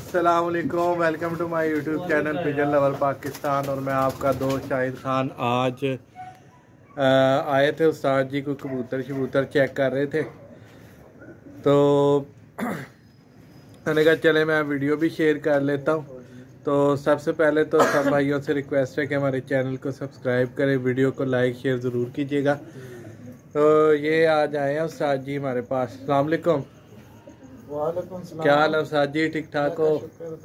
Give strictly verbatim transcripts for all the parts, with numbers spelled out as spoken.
अस्सलामुअलैकुम, welcome to my YouTube channel pigeon lover Pakistan. और मैं आपका दोस्त शाहिद खान। आज आ, आए थे उस्ताद जी को कबूतर शबूतर चेक कर रहे थे, तो मैंने कहा चले मैं वीडियो भी शेयर कर लेता हूँ। तो सबसे पहले तो सब भाइयों से रिक्वेस्ट है कि हमारे चैनल को सब्सक्राइब करें, वीडियो को लाइक शेयर ज़रूर कीजिएगा। तो ये आज आए हैं उस्ताद जी हमारे पास। अस्सलाम वालेकुम। वालेकुम सलाम। क्या हाल है उस्ताद जी, ठीक ठाक हो?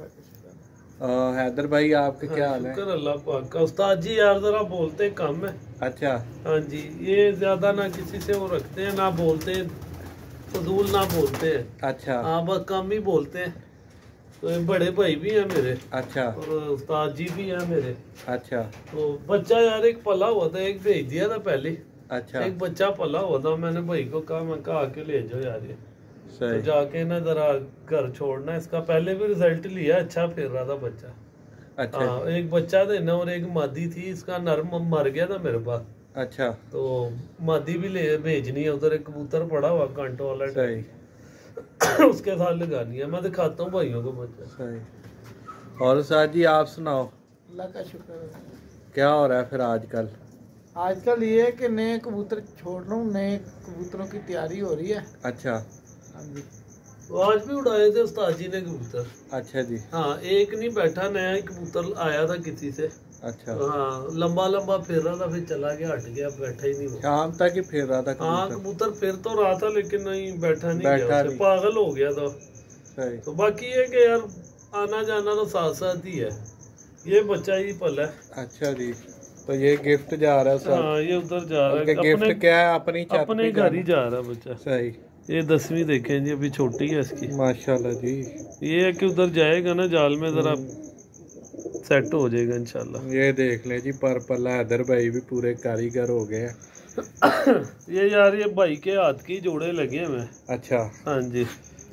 हैदर भाई आपके क्या हाल है? शुक्र अल्लाह पाक का। उस्ताद जी यार जरा बोलते कम है। अच्छा। हाँ जी, ये ज्यादा ना किसी से वो रखते हैं, ना बोलते हैं, फजूल ना बोलते हैं। अच्छा। हाँ बस कम ही बोलते हैं। तो ये बड़े भाई भी हैं मेरे। अच्छा। और उस्ताद जी भी हैं मेरे। अच्छा। तो बच्चा यार एक पला हुआ था, एक भेज दिया था पहले। अच्छा। एक बच्चा पला हुआ था, मैंने भाई को कहा, मैं कहा आके ले जाओ यार ये। तो जाके ना जरा घर छोड़ना इसका। पहले भी रिजल्ट लिया, अच्छा फिर रहा था बच्चा। अच्छा। हाँ, एक बच्चा देना और एक मादी थी, इसका नर मर गया था मेरे पास। अच्छा। तो मादी भी ले भेजनी है, उधर एक कबूतर पड़ा हुआ कांटो वाला सही उसके साथ लगानी है। मैं दिखाता हूँ भाइयों को बच्चा। सही। और उस्ताद जी आप सुनाओ, अल्लाह का शुक्र है। क्या हो रहा है फिर आजकल? आजकल ये है कि नए कबूतर छोड़ रहा हूँ, नए कबूतरों की तैयारी हो रही है। अच्छा। हाँ जी। तो आज भी उड़ाए थे उस्ताद जी ने कबूतर। अच्छा जी। हाँ, एक नहीं बैठा, नया ही कबूतर आया था किसी से। अच्छा। हाँ, लंबा लंबा फिर रहा था, फिर चला गया, हट गया, बैठा ही नहीं वो। शाम तक ही फिर रहा था हाँ, कबूतर। कबूतर फिर तो रहा था लेकिन नहीं बैठा नहीं बैठा गया, नहीं। पागल हो गया था। सही। तो बाकी ये कि यार आना जाना तो साथ साथ ही है। ये बच्चा ही पल है। अच्छा जी। तो ये गिफ्ट जा रहा है उस्ताद? हाँ, ये उधर जा रहा है। गिफ्ट अपने क्या है? अपनी छत अपने पे घर ही जा रहा है बच्चा। सही। ये दसवीं देखें जी, अभी छोटी है इसकी। माशाल्लाह जी। ये है कि उधर जाएगा ना जाल में, जरा सेट हो जाएगा इंशाल्लाह। ये देख ले जी, पर्पल हैदर भाई भी पूरे कारीगर हो गए हैं। ये यार ये भाई के हाथ की जोड़े लगे हुए। अच्छा। हाँ जी,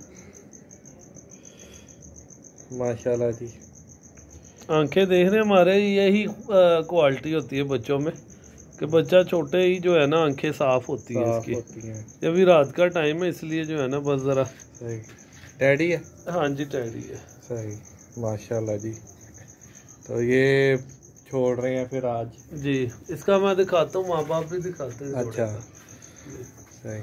माशाल्लाह जी। आंखें देख रहे हैं हमारे, यही क्वालिटी होती है बच्चों में कि बच्चा छोटे ही जो है ना आंखें साफ होती है साफ इसकी। होती हैं। ये अभी रात का टाइम है इसलिए जो है ना बस जरा। सही। टैडी है? हाँ जी, टैडी है। सही। माशाल्लाह जी। तो ये छोड़ रहे हैं फिर आज? जी, इसका मैं दिखाता हूँ, माँ बाप भी दिखाते हैं। अच्छा। सही।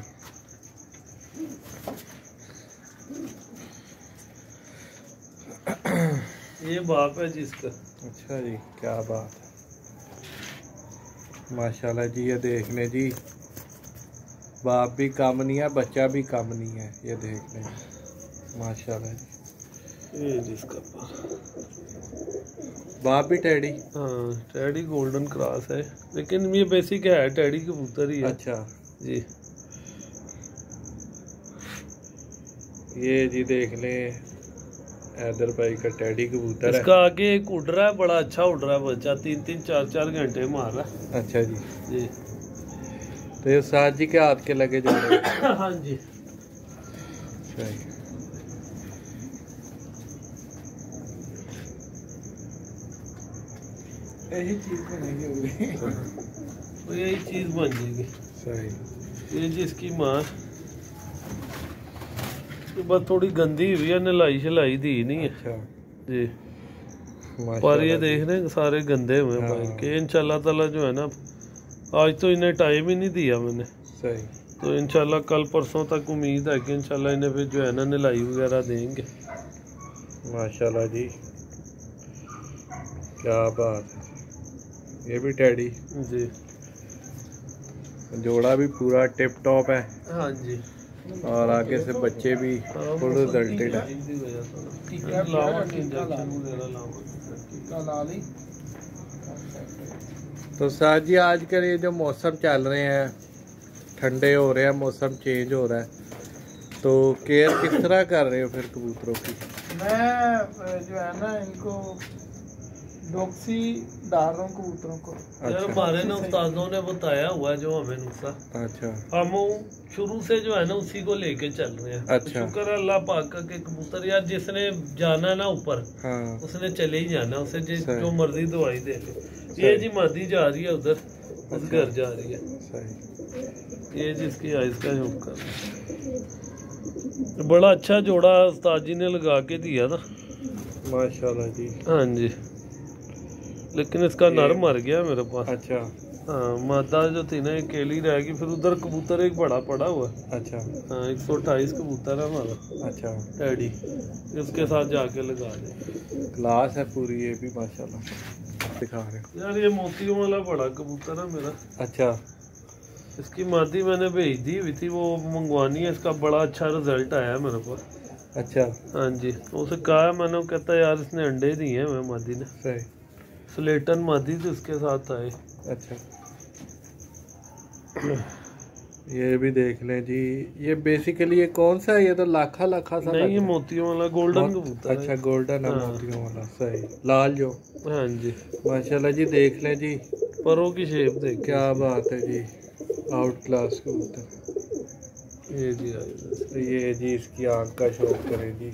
ये बाप है जिसका। अच्छा जी, क्या बात है। माशाल्लाह जी। ये देख लें जी, बाप भी कम नहीं है, बच्चा भी कम नहीं है। ये देख लें माशाल्लाह जी। ये जिसका बाप भी टैडी? हाँ, टैडी गोल्डन क्रॉस है, लेकिन ये बेसिक है, टैडी कबूतर ही है। अच्छा जी। ये जी देख लें हैदर भाई का टैडी कबूतर है। इसका आगे एक उड़ रहा है, बड़ा अच्छा उड़ रहा है बच्चा, तीन तीन चार चार घंटे मार रहा है। अच्छा जी। जी। तो ये उस्ताद जी के हाथ के लगे जा रहे हैं? हाँ जी। सही। यही चीज बनेगी। तो यही चीज बन जाएगी। सही। ये जिसकी माँ बस थोड़ी गंदी हुई है, नलाई शलाई दी नहीं है। अच्छा जी। माशाल्लाह पर ये जी। देख रहे हैं सारे गंदे हुए हैं भाई हाँ। के। इंशाल्लाह ताला जो है ना, आज तो इन्हें टाइम ही नहीं दिया मैंने। सही। तो इंशाल्लाह कल परसों तक उम्मीद है कि इंशाल्लाह इन्हें फिर जो है ना नलाई वगैरह देंगे। माशाल्लाह जी, क्या बात है। ये भी टैडी? जी। जोड़ा भी पूरा टिप टॉप है। हाँ जी। और आगे से बच्चे भी फुल रिजल्टेड है। तो साथ जी आजकल ये जो मौसम चल रहे हैं, ठंडे हो रहे हैं, मौसम चेंज हो रहा है, तो केयर किस तरह कर रहे हो फिर कबूतरों की? मैं जो है ना इनको डॉक्सी डाल रहा हूँ कबूतरों को। यार अच्छा। हमारे ना उस्तादों ने बताया हुआ है जो हमें नुस्खा, अच्छा। हम शुरू से जो है ना उसी को लेके चल रहे हैं। अच्छा। शुक्र है अल्लाह पाक का कि कबूतर यार जिसने जाना ना ऊपर, हाँ। उसने चले ही जाना, उसे जो सही। जो मर्जी दवाई दे ले। ये जी मादी जा रही है उधर, उस घर जा रही है। सही। ये जिसकी आइस का शुक्र। बड़ा अच्छा जोड़ा उस्ताद जी ने लगा के दिया था। माशाल्लाह जी। हाँ जी, लेकिन इसका नर मर गया मेरे पास। अच्छा। हाँ, मादा जो थी ना एक केली रह गई, फिर उधर कबूतर एक बड़ा पड़ा हुआ। अच्छा। हाँ, एक सौ अट्ठाईस कबूतर है हमारा। अच्छा। डैडी उसके साथ जाके लगा दे। क्लास है पूरी ये भी माशाल्लाह, दिखा रहे हो यार। ये मोतियों वाला बड़ा कबूतर है मेरा। अच्छा। इसकी मादी मैंने भेज दी हुई थी, वो मंगवानी है। इसका बड़ा अच्छा रिजल्ट आया है मेरे पास। अच्छा। हाँ जी, तो उसे कहा है मैंने, कहता है यार इसने अंडे दिए हैं मैं मादी ने। सही। स्लेटन मादी थी उसके साथ आए। अच्छा। ये भी देख लें जी। ये बेसिकली ये कौन सा है? ये तो लाखा लाखा सा नहीं, ये मोतियों वाला गोल्डन कबूतर। अच्छा, गोल्डन है। हाँ। मोतियों वाला, सही। लाल जो। हाँ जी, माशाल्लाह जी, देख लें जी, परों की शेप देख। क्या बात है जी, आउट क्लास कबूतर। ये जी आए। ये जी इसकी आँख का शौक करें जी,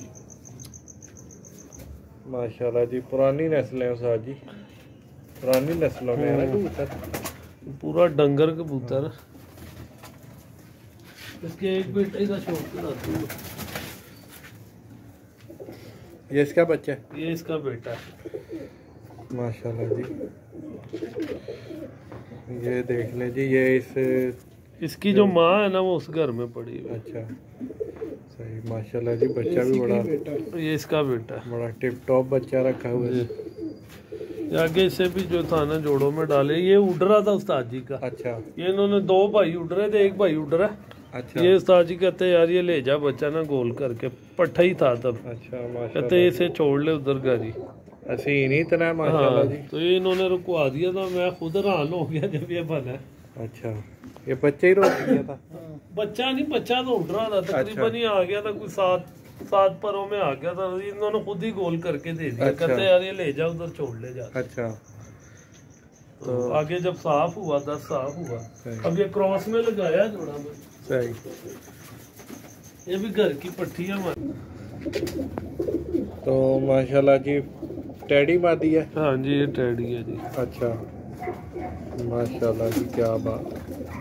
माशाल्लाह जी। पुरानी नस्लें उस्ताद जी, पुरानी नस्लों में है ना कबूतर, पूरा डंगर कबूतर। इसके एक बेटे का शौक कराती हूँ। ये इसका बच्चा है? ये इसका बेटा है। माशाल्लाह जी। ये देख लें जी, ये इस इसकी जो माँ है ना वो उस घर में पड़ी हुई। अच्छा, सही। माशाल्लाह जी, बच्चा भी बड़ा, ये इसका बेटा है। बड़ा टिप टॉप बच्चा रखा हुआ है। आगे से भी जो था ना जोड़ों में डाले, ये उड़ रहा था उस्ताद जी का। अच्छा। ये इन्होंने दो भाई उड़ रहे थे, एक भाई उड़ रहा है। अच्छा। ये उस्ताद जी कहते यार ये ले जा बच्चा ना गोल करके, पट्ठा ही था तब। अच्छा, कहते इसे छोड़ ले उधर घर ही। हसीन ही इतना है माशाल्लाह जी। तो ये इन्होंने रुकवा दिया था, मैं खुद हैरान हो गया जब ये बना। अच्छा, ये बच्चे ही रोक दिया था? बच्चा नहीं, बच्चा तो उड़ रहा था तकरीबन ही आ गया था, कुछ सात सात परों में आ गया था। इन्होंने खुद ही गोल करके दे दिया। अच्छा। कहते यार ये ले जा उधर छोड़ ले जा। अच्छा। तो आगे जब साफ हुआ, दस साफ हुआ, अब ये क्रॉस में लगाया जोड़ा में। सही। ये भी घर की पट्टी है हमारी। तो माशाल्लाह जी, टैडी मादी है? हाँ जी, ये टैडी है जी। अच्छा, माशाल्लाह जी, क्या बात।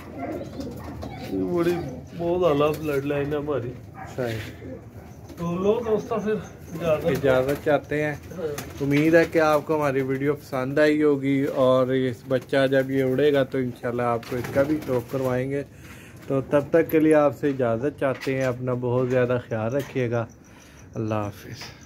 बड़ी बहुत आला ब्लड लाइन है हमारी। सही। तो लो दोस्तों, फिर इजाज़त चाहते हैं। उम्मीद है कि आपको हमारी वीडियो पसंद आई होगी, और इस बच्चा जब ये उड़ेगा तो इंशाल्लाह आपको इसका भी शौक करवाएंगे। तो तब तक के लिए आपसे इजाज़त चाहते हैं। अपना बहुत ज़्यादा ख्याल रखिएगा। अल्लाह हाफिज़।